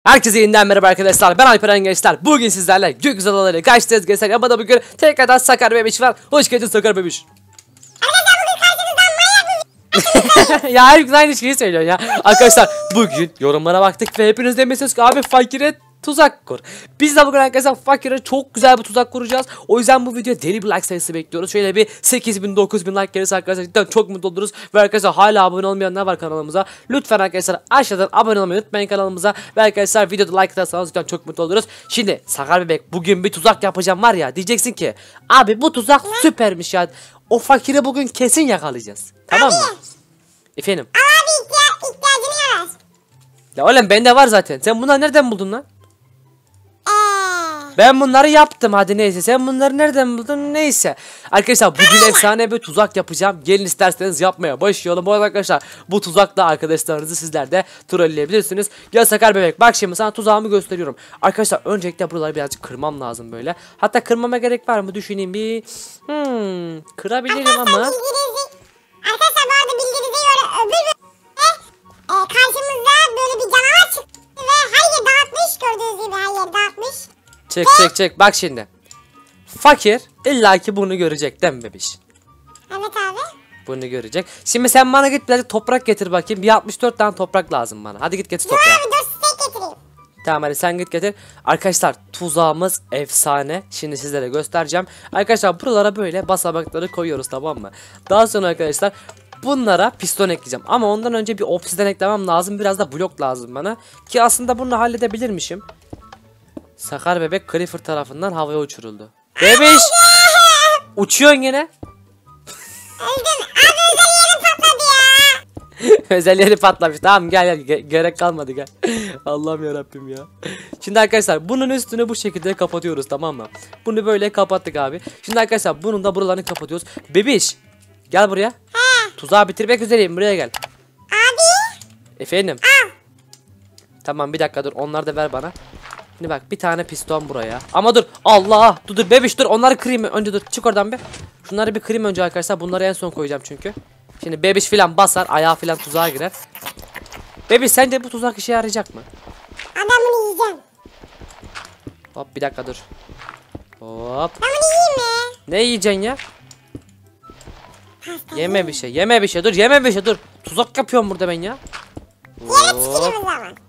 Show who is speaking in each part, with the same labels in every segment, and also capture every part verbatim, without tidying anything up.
Speaker 1: Herkese yeniden merhaba arkadaşlar. Ben Alperen Gençler. Bugün sizlerle Gök Adaları kaçtayız gençler. Ama da bugün tekrardan Sakar Bebiş var. Hoş geldin Sakar Bebiş. Ya her gün aynı şeyi söylüyor ya. Arkadaşlar bugün yorumlara baktık ve hepiniz demişsiniz ki abi fakire tuzak kur. Biz de bugün arkadaşlar fakire çok güzel bir tuzak kuracağız. O yüzden bu videoya deli bir like sayısı bekliyoruz. Şöyle bir sekiz bin dokuz bin like gelirse arkadaşlar cidden çok mutlu oluruz. Ve arkadaşlar hala abone olmayanlar var kanalımıza. Lütfen arkadaşlar aşağıdan abone olmayı unutmayın kanalımıza. Ve arkadaşlar videoda like atarsanız cidden çok mutlu oluruz. Şimdi Sakar Bebek bugün bir tuzak yapacağım var ya, diyeceksin ki abi bu tuzak süpermiş ya. O fakiri bugün kesin yakalayacağız. Tamam mı? Efendim?
Speaker 2: Abi ihtiya ihtiyacını yarar.
Speaker 1: Ya oğlum bende var zaten. Sen bunları nereden buldun lan?
Speaker 2: Eee.
Speaker 1: Ben bunları yaptım, hadi neyse. Sen bunları nereden buldun? Neyse. Arkadaşlar bugün efsane bir tuzak yapacağım. Gelin isterseniz yapmaya başlayalım. Bu arada arkadaşlar bu tuzakla arkadaşlarınızı sizler de trolleyebilirsiniz. Gel Sakar Bebek, bak şimdi sana tuzağımı gösteriyorum. Arkadaşlar öncelikle buraları birazcık kırmam lazım böyle. Hatta kırmama gerek var mı düşüneyim bir. Hmm, kırabilirim
Speaker 2: Arkadaşlar
Speaker 1: ama.
Speaker 2: bildiğinizi, arkadaşlar bu arada bildiğinize göre öbür bölümde e, karşımızda böyle bir canavar çıktı ve her yeri dağıtmış, gördüğünüz gibi her yeri dağıtmış.
Speaker 1: Çek çek çek bak şimdi. Fakir illaki bunu görecek değil mi bebiş?
Speaker 2: Evet abi.
Speaker 1: Bunu görecek. Şimdi sen bana git birazcık toprak getir bakayım. Bir altmış dört tane toprak lazım bana. Hadi git getir
Speaker 2: Dur
Speaker 1: toprağı.
Speaker 2: abi, dur steak getireyim.
Speaker 1: Tamam hadi sen git getir. Arkadaşlar tuzağımız efsane. Şimdi sizlere göstereceğim. Arkadaşlar buralara böyle basamakları koyuyoruz, tamam mı? Daha sonra arkadaşlar bunlara piston ekleyeceğim. Ama ondan önce bir obsidian eklemem lazım. Biraz da blok lazım bana. Ki aslında bunu halledebilirmişim. Sakar Bebek Creeper tarafından havaya uçuruldu. Bebiş! Uçuyorsun yine.
Speaker 2: Öldüm. Abi özel yerim patladı ya.
Speaker 1: Özelleri patlamış. Tamam gel gel, Ge gerek kalmadı gel. Allah'ım yarabbim ya. Şimdi arkadaşlar bunun üstünü bu şekilde kapatıyoruz, tamam mı? Bunu böyle kapattık abi. Şimdi arkadaşlar bunun da buralarını kapatıyoruz. Bebiş gel buraya.
Speaker 2: He.
Speaker 1: Tuzağı bitirmek üzereyim, buraya gel.
Speaker 2: Abi.
Speaker 1: Efendim.
Speaker 2: Al.
Speaker 1: Tamam bir dakika dur, onları da ver bana. Şimdi bak bir tane piston buraya. Ama dur Allah dur dur bebiş dur, onları kırayım önce, dur çık oradan bir. Şunları bir kırayım önce arkadaşlar, bunları en son koyacağım çünkü. Şimdi bebiş filan basar, ayağı filan tuzağa girer. Bebiş sence bu tuzak işe yarayacak mı?
Speaker 2: Adam bunu yiyeceğim.
Speaker 1: Hop bir dakika dur. Hop.
Speaker 2: Ben bunu yiyeyim mi?
Speaker 1: Ne yiyeceksin ya? Yeme bir şey, yeme bir şey, dur yeme bir şey, dur. Tuzak yapıyorum burada ben ya.
Speaker 2: Yere
Speaker 1: Hop.
Speaker 2: tükürüm o zaman.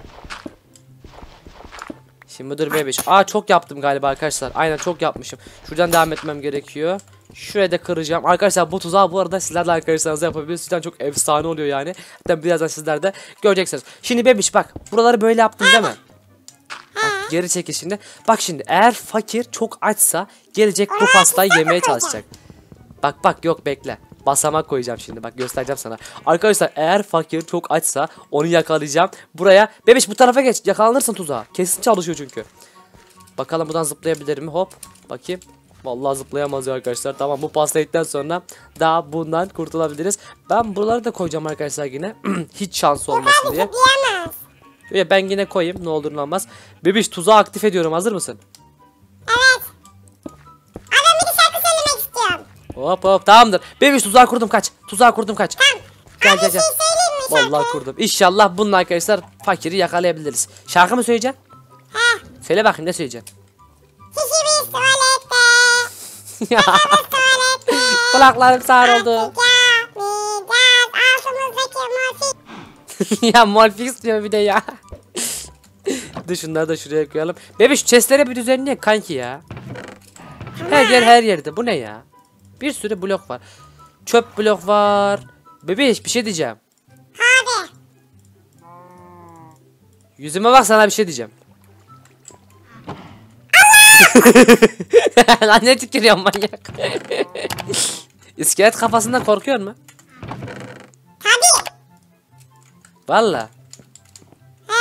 Speaker 1: Şimdi dur bebiş. Aa çok yaptım galiba arkadaşlar. Aynen çok yapmışım. Şuradan devam etmem gerekiyor. Şuraya da kıracağım. Arkadaşlar bu tuzağı bu arada sizler de arkadaşlarınızla yapabilirsiniz. Sizden çok efsane oluyor yani. Hatta birazdan sizler de göreceksiniz. Şimdi bebiş bak. Buraları böyle yaptın değil mi? Bak, geri çekil şimdi. Bak şimdi eğer fakir çok açsa gelecek bu pastayı yemeye çalışacak. Bak bak yok bekle. Basamak koyacağım şimdi, bak göstereceğim sana. Arkadaşlar eğer fakir çok açsa onu yakalayacağım. Buraya bebiş bu tarafa geç, yakalanırsın tuzağa. Kesin çalışıyor çünkü. Bakalım buradan zıplayabilir mi? Hop bakayım. Vallahi zıplayamaz ya arkadaşlar. Tamam bu pasta yedikten sonra daha bundan kurtulabiliriz. Ben buraları da koyacağım arkadaşlar yine. Hiç şans olmasın diye.
Speaker 2: Zıplayamaz.
Speaker 1: Ve ben yine koyayım, ne olur ne olmaz. Bebiş tuzağı aktif ediyorum, hazır mısın?
Speaker 2: Evet. Adam bir de şarkı söylemek istiyorum.
Speaker 1: Hop hop tamamdır. Bebiş tuzağı kurdum, kaç. Tuzağı kurdum, kaç.
Speaker 2: Tamam.
Speaker 1: Gel
Speaker 2: Abi
Speaker 1: gel
Speaker 2: bir
Speaker 1: gel.
Speaker 2: şey söyleyeyim mi şarkı?
Speaker 1: Vallahi kurdum. İnşallah bununla arkadaşlar fakiri yakalayabiliriz. Şarkı mı söyleyeceksin?
Speaker 2: He.
Speaker 1: Söyle bakayım, ne söyleyeceksin?
Speaker 2: Kişi bir tuvalette.
Speaker 1: Ya,
Speaker 2: Tuvalette.
Speaker 1: kulaklarım sağır oldu.
Speaker 2: Yapmayacağız. Altımızdaki musik.
Speaker 1: Ya Molfix diyor bir de ya. Dur şunları da şuraya koyalım. Bebiş şu chestlere bir düzenle kanki ya. Her yer her yerde, bu ne ya? Bir sürü blok var. Çöp blok var. Bebiş bir şey diyeceğim.
Speaker 2: Abi.
Speaker 1: Yüzüme bak, sana bir şey diyeceğim. Lan ne tükürüyorsun manyak. İskelet kafasından korkuyor mu?
Speaker 2: Tabii.
Speaker 1: Valla.
Speaker 2: He.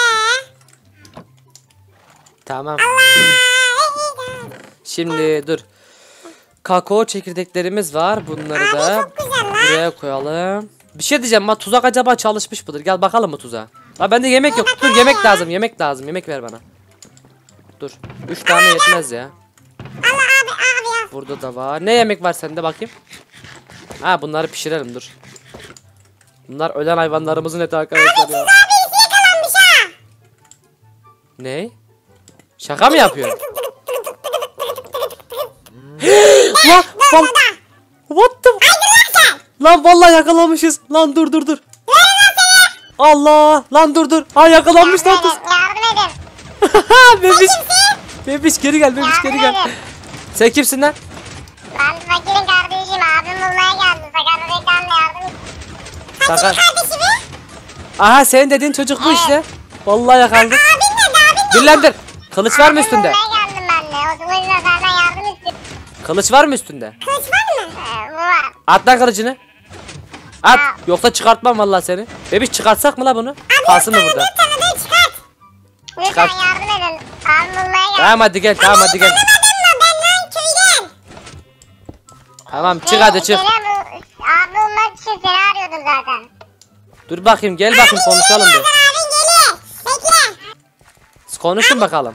Speaker 1: Tamam.
Speaker 2: Allah.
Speaker 1: Şimdi dur. Kakao çekirdeklerimiz var. Bunları
Speaker 2: Abi
Speaker 1: da
Speaker 2: çok güzel lan.
Speaker 1: buraya koyalım. Bir şey diyeceğim ama tuzak acaba çalışmış mıdır? Gel bakalım mı tuzağa. Ha bende yemek yok. Dur yemek lazım. Yemek lazım. Yemek ver bana. Dur. Üç tane yetmez ya.
Speaker 2: Allah abi abi ya.
Speaker 1: Burada da var. Ne yemek var sende bakayım? Ha bunları pişirelim dur. Bunlar ölen hayvanlarımızın eti arkadaşlar ya.
Speaker 2: Abi birisi yakalanmış ha.
Speaker 1: Ne? Şaka mı yapıyor? Lan lan. What the? Lan vallahi yakalamışız. Lan dur dur dur. Allah. Lan dur dur. Ha yakalanmışlar.
Speaker 2: Yardım edin. Yardım edin.
Speaker 1: Bebiş. Bebiş geri gel. Bebiş geri gel.
Speaker 2: Yardım edin.
Speaker 1: Sen kimsin lan?
Speaker 2: Ben fakirin kardeşiyim. Abim bulmaya geldi. Sakarya reklamla yardım et.
Speaker 1: Sakar.
Speaker 2: Kardeşi mi?
Speaker 1: Aha senin dediğin çocuk bu işte. Vallahi yakaladık.
Speaker 2: Abin nerede? Abin nerede?
Speaker 1: Dillendir. Kılıç var mı üstünde?
Speaker 2: Bulmaya geldim ben de. O yüzden senden yardım istiyorum.
Speaker 1: Kılıç var mı üstünde?
Speaker 2: Kılıç var mı? Ee, bu var.
Speaker 1: At lan kılıcını. At. Yoksa çıkartmam vallahi seni. Bebiş çıkartsak mı la bunu? Kalsın mı burada?
Speaker 2: Bir tane de çıkart. Lütfen
Speaker 1: Çıkart.
Speaker 2: yardım edin. Abim bulmaya geldi.
Speaker 1: Tamam hadi gel. Tamam hadi gel.
Speaker 2: Tanımadın mı? Ben lan köyden.
Speaker 1: Tamam çık hadi çık.
Speaker 2: Gene bu, abi bulmak için seni arıyordum zaten.
Speaker 1: Dur bakayım gel bakayım konuşalım bir.
Speaker 2: Abin geliyor. Bekle.
Speaker 1: Konuşun bakalım.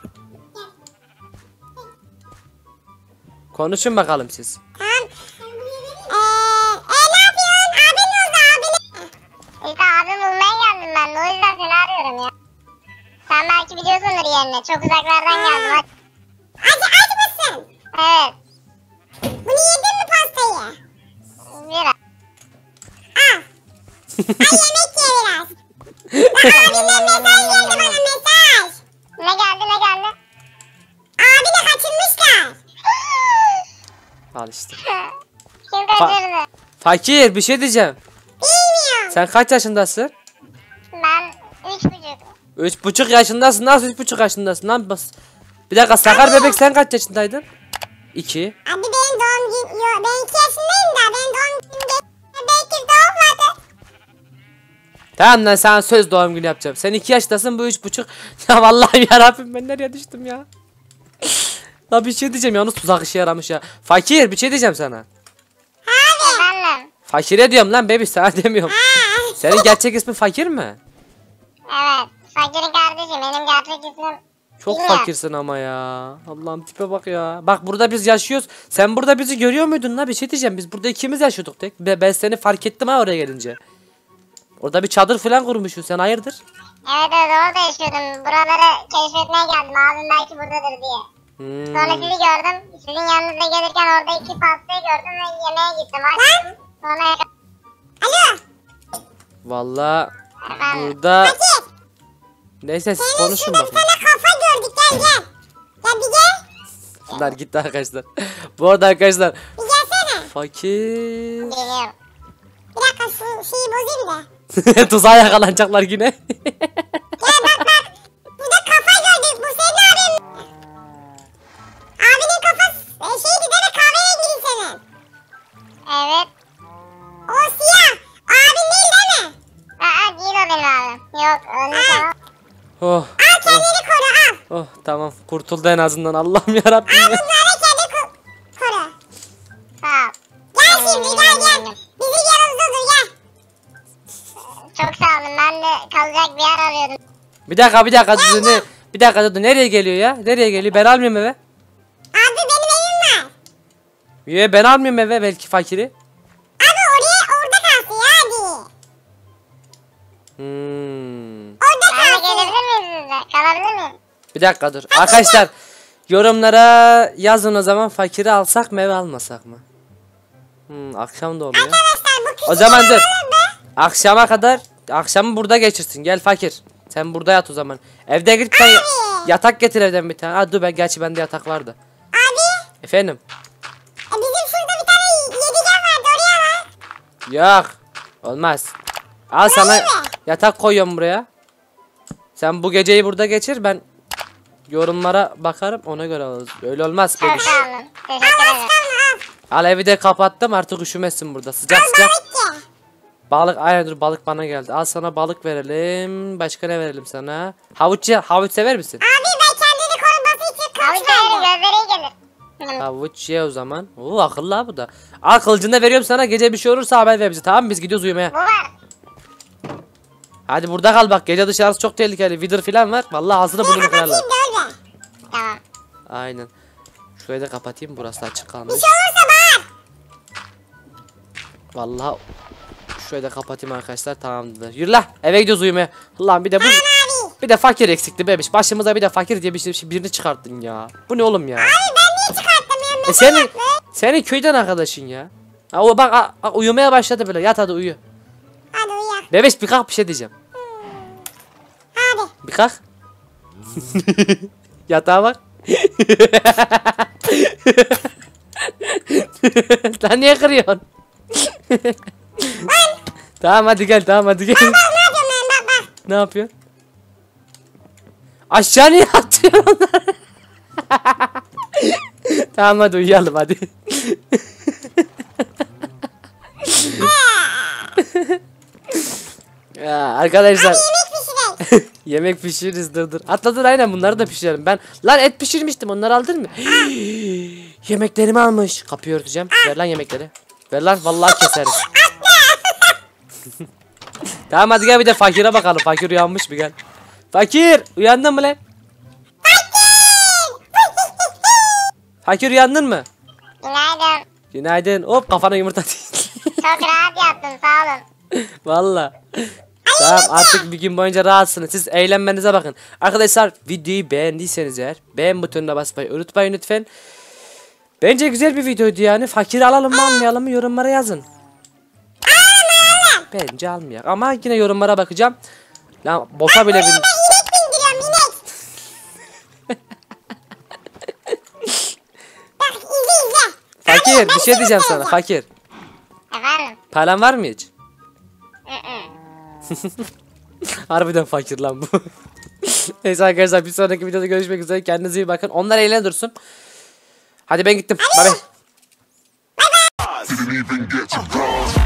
Speaker 1: Konuşun bakalım siz.
Speaker 2: Tamam. Eee e, ne yapıyorsun? Abin oldu abini. İşte abim bulmaya geldim ben de. O yüzden seni arıyorum ya. Sen belki biliyorsundur yerini. Çok uzaklardan geldim. Acı acı mısın? Evet. Bunu yedin mi pastayı? Biraz. Al. Ay yemek ye biraz. Abinden mesaj geldi bana mesaj. Ne geldi ne geldi? Abini kaçırmışlar.
Speaker 1: Al işte.
Speaker 2: Kim kaçırdı?
Speaker 1: Fakir bir şey diyeceğim.
Speaker 2: Bilmiyorum.
Speaker 1: Sen kaç yaşındasın?
Speaker 2: Ben üç buçuk.
Speaker 1: Üç buçuk yaşındasın. Nasıl üç buçuk yaşındasın lan? Bas. Bir dakika Sakar bebek sen kaç yaşındaydın? İki.
Speaker 2: Abi benim doğum gün... Yo, ben iki yaşındayım da benim doğum günüm belki doğmadı.
Speaker 1: Tamam lan sana söz doğum günü yapacağım. Sen iki yaşındasın bu üç buçuk. Ya vallahi yarabbim ben nereye düştüm ya. La bir şey diyeceğim yalnız tuzak işe yaramış ya. Fakir bir şey diyeceğim sana.
Speaker 2: Abi. Efendim.
Speaker 1: Fakire diyorum lan bebiş sana demiyorum. Senin gerçek ismin Fakir mi?
Speaker 2: Evet. Fakirin kardeşi. Benim gerçek ismim...
Speaker 1: Çok
Speaker 2: Bilmiyorum.
Speaker 1: fakirsin ama ya. Allah'ım tipe bak ya. Bak burada biz yaşıyoruz. Sen burada bizi görüyor muydun la? Bir şey diyeceğim. Biz burada ikimiz yaşıyorduk tek. Be- Ben seni fark ettim ha oraya gelince. Orada bir çadır falan kurmuşsun. Sen hayırdır?
Speaker 2: Evet evet orada yaşıyordum. Buraları keşfetmeye geldim. Abim belki buradadır diye.
Speaker 1: Hmm.
Speaker 2: Sonra sizi gördüm. Sizin yanınıza gelirken orada iki pastayı gördüm ve yemeğe gittim. Açtım. Sonra... Alo.
Speaker 1: Vallahi
Speaker 2: Efendim.
Speaker 1: burada...
Speaker 2: Fakir.
Speaker 1: Neyse siz
Speaker 2: Senin
Speaker 1: konuşun
Speaker 2: şurada bir
Speaker 1: bakayım.
Speaker 2: tane kafa gördük. Gel gel. Gel bir gel.
Speaker 1: Bunlar gitti arkadaşlar. Bu arada arkadaşlar.
Speaker 2: Bir gelsene.
Speaker 1: Fakir.
Speaker 2: Geliyorum. Bir dakika şu şeyi bozayım da.
Speaker 1: Tuzağa yakalanacaklar yine.
Speaker 2: Gel bak bak. Burada kafa gördük. Bu senin abin. Abinin kafası e, şeydi değil mi? Kahverengili senin. Evet. O siyah. Abin değil değil mi? Aa değil o benim abim. Yok onu tamam.
Speaker 1: Oh.
Speaker 2: Al kendini koru al.
Speaker 1: Oh tamam kurtuldu en azından Allah'ım yarabbim ya.
Speaker 2: Bunları kendi ko koru. Sağ ol. Gel şimdi gel gel. Bizim yanımızda dur gel. Çok sağ olun. Ben de kalacak bir yer arıyordum.
Speaker 1: Bir dakika bir dakika dur ne? Bir dakika dur nereye geliyor ya? Nereye geliyor? Ben almıyorum eve.
Speaker 2: Abi benim evim var.
Speaker 1: Yo ben almıyorum eve belki Fakiri.
Speaker 2: Abi oraya orada kalsın ya hadi.
Speaker 1: Hmm.
Speaker 2: Orada kalsın. Ben de gelebilir miyim sizinle? Kalabilir miyim?
Speaker 1: Bir dakika dur. Arkadaşlar yorumlara yazın o zaman Fakiri alsak mı eve almasak mı? Hmm, akşam da oluyor.
Speaker 2: Arkadaşlar bu küçük
Speaker 1: O zaman dur.
Speaker 2: alalım mı?
Speaker 1: Akşama kadar akşamı burada geçirsin. Gel Fakir. Sen burada yat o zaman. Evde git bir tane yatak getir evden bir tane. Ha dur ben gerçi bende yatak vardı.
Speaker 2: Abi
Speaker 1: Efendim?
Speaker 2: e, bizim şurada bir tane yedigen vardı oraya var.
Speaker 1: Yok. Olmaz. Al sana yatak koyuyorum buraya. Sen bu geceyi burada geçir ben yorumlara bakarım ona göre olur. Öyle olmaz
Speaker 2: Çok
Speaker 1: bebiş.
Speaker 2: sağ olun. Teşekkür ederim.
Speaker 1: Al evi de kapattım artık üşümesin burada. Sıcak sıcak.
Speaker 2: Balık ye.
Speaker 1: Balık aynen dur balık bana geldi. Al sana balık verelim. Başka ne verelim sana? Havuç ye. Havuç sever misin?
Speaker 2: Abi ben kendini koruması için kılıç verdim. Gözleri gelir.
Speaker 1: Havuç ye o zaman. Oo akıllı ha bu da. Al kılıcını da veriyorum sana. Gece bir şey olursa haber ver bize tamam mı? Biz gidiyoruz uyumaya.
Speaker 2: Bu var.
Speaker 1: Hadi burada kal bak. Gece dışarısı çok tehlikeli. Wither falan var. Vallahi ağzını burnunu
Speaker 2: Kapatayım
Speaker 1: kırarlar.
Speaker 2: da öyle. Tamam.
Speaker 1: Aynen. Şurayı da kapatayım. Burası da açık kalmış.
Speaker 2: Bir şey olursa bağır.
Speaker 1: Vallahi şurayı da kapatayım arkadaşlar. Tamamdır. Yürü la. Eve gidiyoruz uyumaya. Lan bir de bu
Speaker 2: Tamam abi.
Speaker 1: Bir de fakir eksikti bebiş. Başımıza bir de fakir diye bir şey birini çıkarttın ya. Bu ne oğlum ya?
Speaker 2: Abi ben niye çıkarttım ya?
Speaker 1: E senin senin köyden arkadaşın ya. Ha, o bak a, a, uyumaya başladı böyle. Yat hadi uyu.
Speaker 2: Hadi uyu.
Speaker 1: Bebiş bir kalk bir şey diyeceğim.
Speaker 2: Hadi.
Speaker 1: Bir kalk. Yatağa bak. Lan niye kırıyorsun? Tamam hadi gel, tamam hadi gel.
Speaker 2: Bak ne yapıyorum ben, bak bak.
Speaker 1: Ne yapıyorsun? Aşağı niye atıyorsun onları? Tamam hadi uyuyalım hadi. Ya arkadaşlar.
Speaker 2: Yemek pişirelim.
Speaker 1: Yemek pişiririz, dur dur. Atla dur, aynen bunları da pişirelim. Ben lan et pişirmiştim, onları aldın mı? Yemeklerimi almış. Kapıyı örteceğim. Ver lan yemekleri. Ver lan, vallahi keseriz. Tamam hadi gel bir de fakire bakalım. Fakir uyanmış mı, gel. Fakir uyandın mı lan? Fakir uyandın mı?
Speaker 2: Günaydın.
Speaker 1: Günaydın. Hop kafana yumurta değil.
Speaker 2: Çok rahat yattım, sağ olun.
Speaker 1: Valla. Tamam artık bir gün boyunca rahatsınız. Siz eğlenmenize bakın. Arkadaşlar videoyu beğendiyseniz eğer beğen butonuna basmayı unutmayın lütfen. Bence güzel bir videoydu yani. Fakiri alalım mı almayalım mı yorumlara yazın. Bence almayak ama yine yorumlara bakacağım. Lan boşa bile bin.
Speaker 2: Ben inek bindiriyorum, inek. Bak izle izle.
Speaker 1: Fakir bir şey diyeceğim sana fakir.
Speaker 2: Efendim?
Speaker 1: Paran var mı hiç?
Speaker 2: Hı hı.
Speaker 1: Harbiden fakir lan bu. Neyse arkadaşlar bir sonraki videoda görüşmek üzere. Kendinize iyi bakın. Onlar eğlen dursun. Hadi ben gittim. Bye bye.
Speaker 3: Didn't even get to bronze.